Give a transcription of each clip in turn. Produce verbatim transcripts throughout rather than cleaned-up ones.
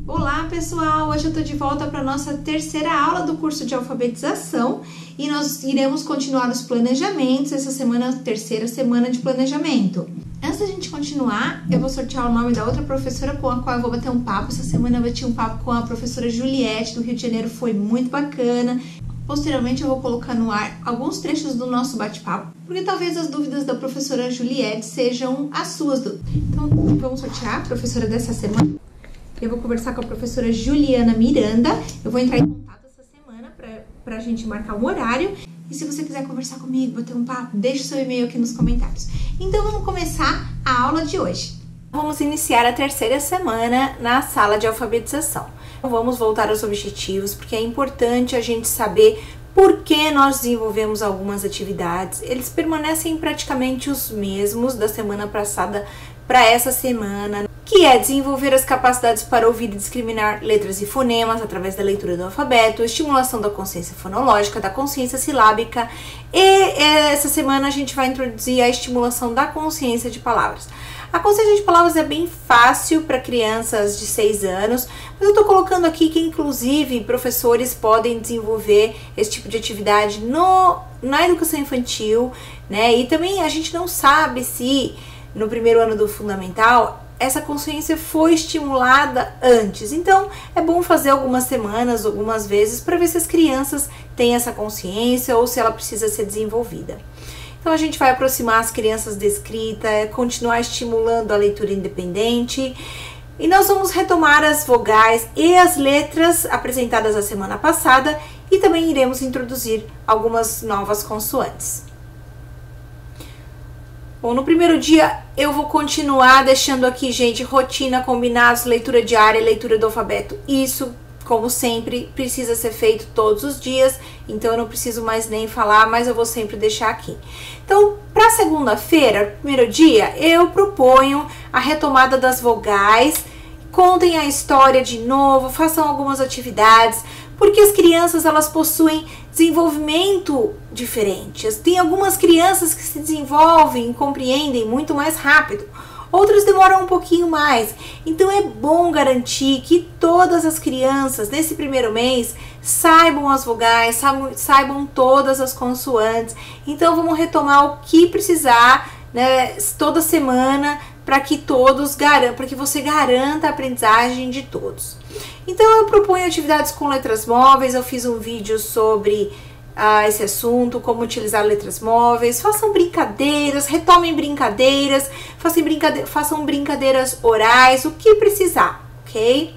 Olá pessoal, hoje eu estou de volta para a nossa terceira aula do curso de alfabetização e nós iremos continuar os planejamentos, essa semana, terceira semana de planejamento. Antes da gente continuar, eu vou sortear o nome da outra professora com a qual eu vou bater um papo. Essa semana eu bati um papo com a professora Juliette do Rio de Janeiro, foi muito bacana. Posteriormente eu vou colocar no ar alguns trechos do nosso bate-papo, porque talvez as dúvidas da professora Juliette sejam as suas dúvidas. Então vamos sortear a professora dessa semana. Eu vou conversar com a professora Juliana Miranda. Eu vou entrar em contato essa semana para a gente marcar um horário. E se você quiser conversar comigo, bater um papo, deixe o seu e-mail aqui nos comentários. Então vamos começar a aula de hoje. Vamos iniciar a terceira semana na sala de alfabetização. Vamos voltar aos objetivos, porque é importante a gente saber por que nós desenvolvemos algumas atividades. Eles permanecem praticamente os mesmos da semana passada para essa semana, que é desenvolver as capacidades para ouvir e discriminar letras e fonemas através da leitura do alfabeto, estimulação da consciência fonológica, da consciência silábica, e essa semana a gente vai introduzir a estimulação da consciência de palavras. A consciência de palavras é bem fácil para crianças de seis anos, mas eu estou colocando aqui que inclusive professores podem desenvolver esse tipo de atividade no, na educação infantil, né? E também a gente não sabe se no primeiro ano do fundamental essa consciência foi estimulada antes. Então é bom fazer algumas semanas, algumas vezes, para ver se as crianças têm essa consciência ou se ela precisa ser desenvolvida. Então a gente vai aproximar as crianças da escrita, continuar estimulando a leitura independente. E nós vamos retomar as vogais e as letras apresentadas a semana passada e também iremos introduzir algumas novas consoantes. Bom, no primeiro dia eu vou continuar deixando aqui, gente, rotina, combinados, leitura diária, leitura do alfabeto. Isso, como sempre, precisa ser feito todos os dias, então eu não preciso mais nem falar, mas eu vou sempre deixar aqui. Então, para segunda-feira, primeiro dia, eu proponho a retomada das vogais, contem a história de novo, façam algumas atividades, porque as crianças, elas possuem desenvolvimento diferente. Tem algumas crianças que se desenvolvem e compreendem muito mais rápido, outras demoram um pouquinho mais. Então é bom garantir que todas as crianças nesse primeiro mês saibam as vogais, saibam todas as consoantes. Então vamos retomar o que precisar, né, toda semana, para que todos garantam, para que você garanta a aprendizagem de todos. Então eu proponho atividades com letras móveis. Eu fiz um vídeo sobre ah, esse assunto, como utilizar letras móveis. Façam brincadeiras, retomem brincadeiras, façam, brincade façam brincadeiras orais, o que precisar, ok?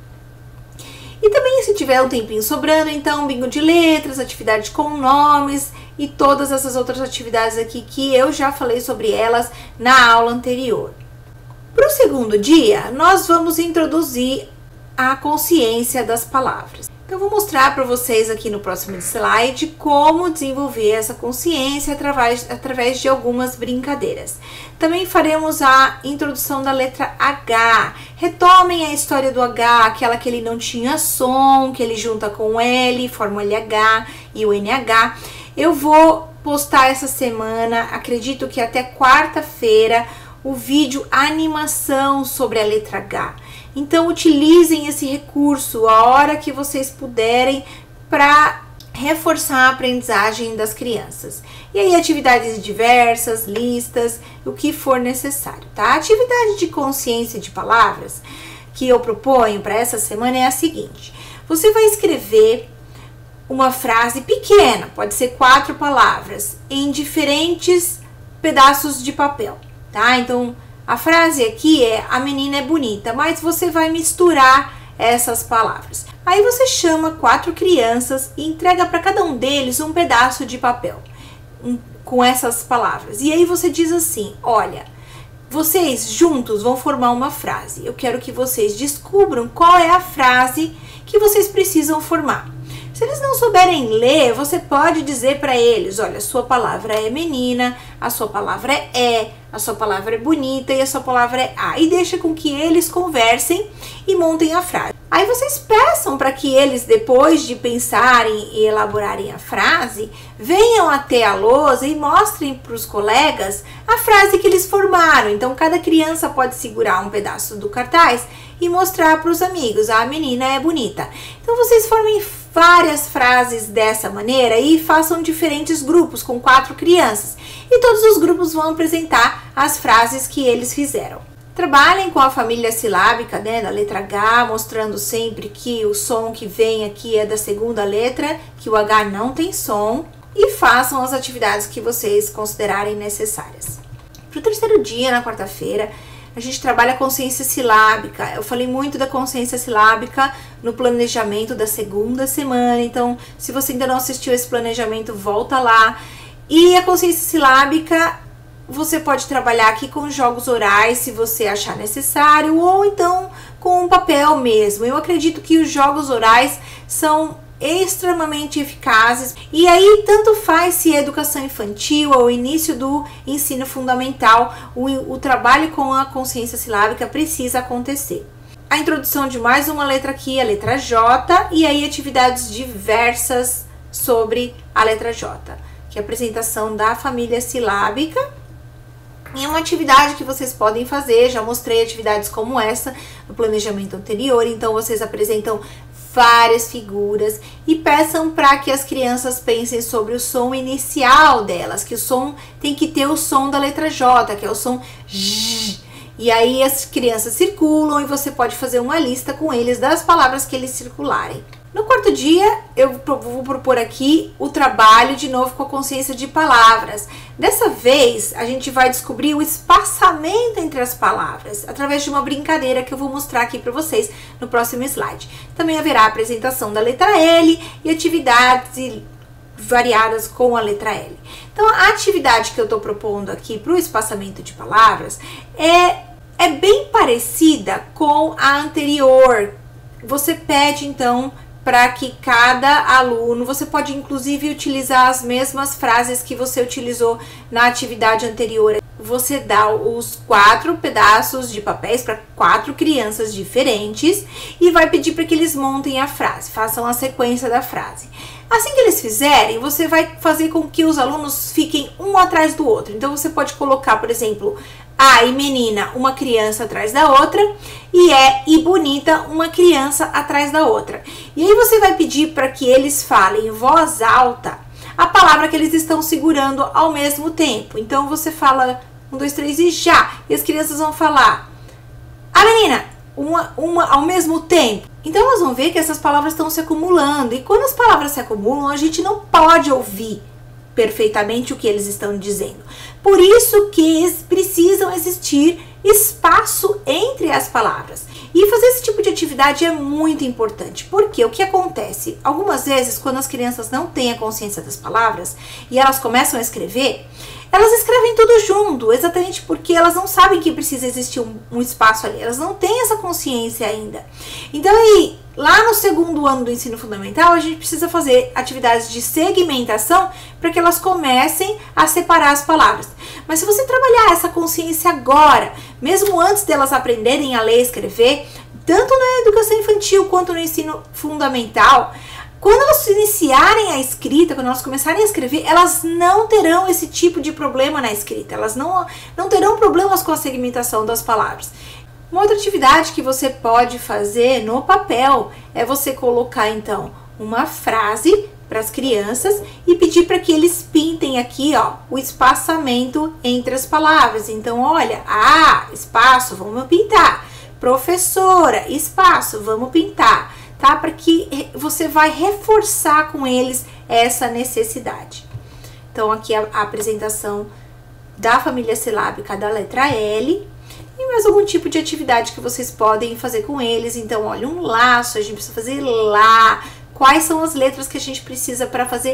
E também, se tiver um tempinho sobrando, então bingo de letras, atividade com nomes e todas essas outras atividades aqui que eu já falei sobre elas na aula anterior. Para o segundo dia, nós vamos introduzir a consciência das palavras. Então, eu vou mostrar para vocês aqui no próximo slide como desenvolver essa consciência através, através de algumas brincadeiras. Também faremos a introdução da letra H. Retomem a história do H, aquela que ele não tinha som, que ele junta com o L, forma o L H e o N H. Eu vou postar essa semana, acredito que até quarta-feira, o vídeo a animação sobre a letra H. Então utilizem esse recurso a hora que vocês puderem para reforçar a aprendizagem das crianças. E aí atividades diversas, listas, o que for necessário, tá? A atividade de consciência de palavras que eu proponho para essa semana é a seguinte: você vai escrever uma frase pequena, pode ser quatro palavras, em diferentes pedaços de papel, tá? Então, a frase aqui é: a menina é bonita, mas você vai misturar essas palavras. Aí você chama quatro crianças e entrega para cada um deles um pedaço de papel um, com essas palavras. E aí você diz assim: olha, vocês juntos vão formar uma frase. Eu quero que vocês descubram qual é a frase que vocês precisam formar. Se eles não souberem ler, você pode dizer para eles: olha, a sua palavra é menina, a sua palavra é é, a sua palavra é bonita e a sua palavra é a. E deixa com que eles conversem e montem a frase. Aí vocês peçam para que eles, depois de pensarem e elaborarem a frase, venham até a lousa e mostrem para os colegas a frase que eles formaram. Então, cada criança pode segurar um pedaço do cartaz e mostrar para os amigos, a menina é bonita. Então vocês formem várias frases dessa maneira e façam diferentes grupos com quatro crianças. E todos os grupos vão apresentar as frases que eles fizeram. Trabalhem com a família silábica, né, da letra H, mostrando sempre que o som que vem aqui é da segunda letra, que o H não tem som. E façam as atividades que vocês considerarem necessárias. Para o terceiro dia, na quarta-feira, a gente trabalha a consciência silábica. Eu falei muito da consciência silábica no planejamento da segunda semana. Então, se você ainda não assistiu esse planejamento, volta lá. E a consciência silábica, você pode trabalhar aqui com jogos orais, se você achar necessário, ou então com um papel mesmo. Eu acredito que os jogos orais são extremamente eficazes, e aí tanto faz se é educação infantil ou início do ensino fundamental, o, o trabalho com a consciência silábica precisa acontecer. A introdução de mais uma letra aqui, a letra J, e aí atividades diversas sobre a letra J, que é a apresentação da família silábica. E é uma atividade que vocês podem fazer, já mostrei atividades como essa no planejamento anterior, então vocês apresentam várias figuras e peçam para que as crianças pensem sobre o som inicial delas, que o som tem que ter o som da letra J, que é o som J. E aí as crianças circulam e você pode fazer uma lista com eles das palavras que eles circularem. No quarto dia, eu vou propor aqui o trabalho de novo com a consciência de palavras. Dessa vez, a gente vai descobrir o espaçamento entre as palavras, através de uma brincadeira que eu vou mostrar aqui para vocês no próximo slide. Também haverá a apresentação da letra L e atividades variadas com a letra L. Então, a atividade que eu estou propondo aqui para o espaçamento de palavras é, é bem parecida com a anterior. Você pede, então, para que cada aluno, você pode inclusive utilizar as mesmas frases que você utilizou na atividade anterior. Você dá os quatro pedaços de papéis para quatro crianças diferentes e vai pedir para que eles montem a frase, façam a sequência da frase. Assim que eles fizerem, você vai fazer com que os alunos fiquem um atrás do outro. Então você pode colocar, por exemplo, A e menina, uma criança atrás da outra, e é e bonita, uma criança atrás da outra. E aí você vai pedir para que eles falem em voz alta a palavra que eles estão segurando ao mesmo tempo. Então você fala um, dois, três e já. E as crianças vão falar a menina, uma, uma ao mesmo tempo. Então elas vão ver que essas palavras estão se acumulando. E quando as palavras se acumulam, a gente não pode ouvir perfeitamente o que eles estão dizendo. Por isso que precisam existir espaço entre as palavras. E fazer esse tipo de atividade é muito importante, porque o que acontece? Algumas vezes, quando as crianças não têm a consciência das palavras e elas começam a escrever, elas escrevem tudo junto, exatamente porque elas não sabem que precisa existir um, um espaço ali, elas não têm essa consciência ainda. Então aí, lá no segundo ano do ensino fundamental, a gente precisa fazer atividades de segmentação para que elas comecem a separar as palavras. Mas se você trabalhar essa consciência agora, mesmo antes delas aprenderem a ler e escrever, tanto na educação infantil quanto no ensino fundamental, quando elas iniciarem a escrita, quando elas começarem a escrever, elas não terão esse tipo de problema na escrita, elas não, não terão problemas com a segmentação das palavras. Uma outra atividade que você pode fazer no papel é você colocar, então, uma frase para as crianças e pedir para que eles pintem aqui, ó, o espaçamento entre as palavras. Então, olha, ah, espaço, vamos pintar. Professora, espaço, vamos pintar, tá? Para que você vai reforçar com eles essa necessidade. Então, aqui a, a apresentação da família silábica da letra L. E mais algum tipo de atividade que vocês podem fazer com eles. Então, olha, um laço, a gente precisa fazer lá. Quais são as letras que a gente precisa para fazer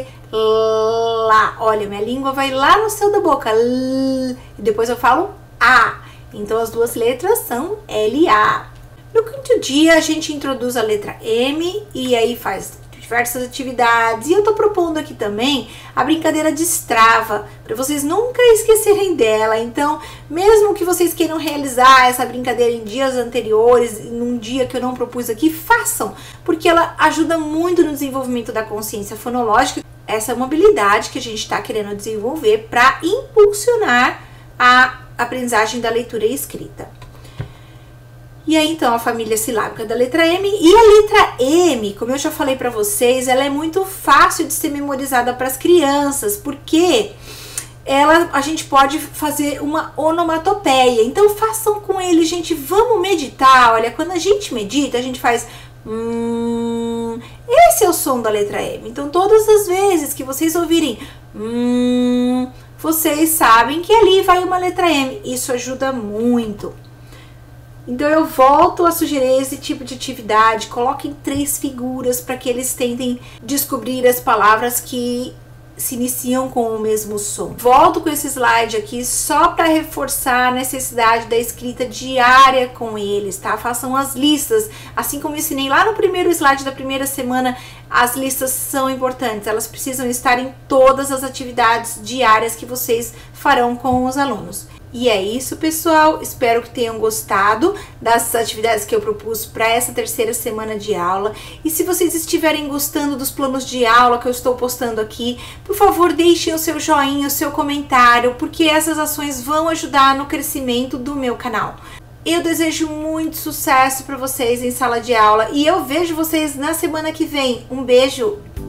lá? Olha, minha língua vai lá no céu da boca. L, e depois eu falo A. Então, as duas letras são L A. No quinto dia, a gente introduz a letra M e aí faz diversas atividades. E eu tô propondo aqui também a brincadeira de Strava, para vocês nunca esquecerem dela. Então, mesmo que vocês queiram realizar essa brincadeira em dias anteriores, num dia que eu não propus aqui, façam, porque ela ajuda muito no desenvolvimento da consciência fonológica. Essa é uma habilidade que a gente está querendo desenvolver para impulsionar a aprendizagem da leitura e escrita. E aí, então, a família silábica da letra M. E a letra M, como eu já falei pra vocês, ela é muito fácil de ser memorizada para as crianças, porque ela, a gente pode fazer uma onomatopeia. Então, façam com ele, gente. Vamos meditar. Olha, quando a gente medita, a gente faz... Hum, esse é o som da letra M. Então, todas as vezes que vocês ouvirem... Hum, vocês sabem que ali vai uma letra M. Isso ajuda muito. Então, eu volto a sugerir esse tipo de atividade. Coloquem três figuras para que eles tentem descobrir as palavras que se iniciam com o mesmo som. Volto com esse slide aqui só para reforçar a necessidade da escrita diária com eles, tá? Façam as listas. Assim como eu ensinei lá no primeiro slide da primeira semana, as listas são importantes. Elas precisam estar em todas as atividades diárias que vocês farão com os alunos. E é isso, pessoal. Espero que tenham gostado das atividades que eu propus para essa terceira semana de aula. E se vocês estiverem gostando dos planos de aula que eu estou postando aqui, por favor, deixem o seu joinha, o seu comentário, porque essas ações vão ajudar no crescimento do meu canal. Eu desejo muito sucesso para vocês em sala de aula e eu vejo vocês na semana que vem. Um beijo!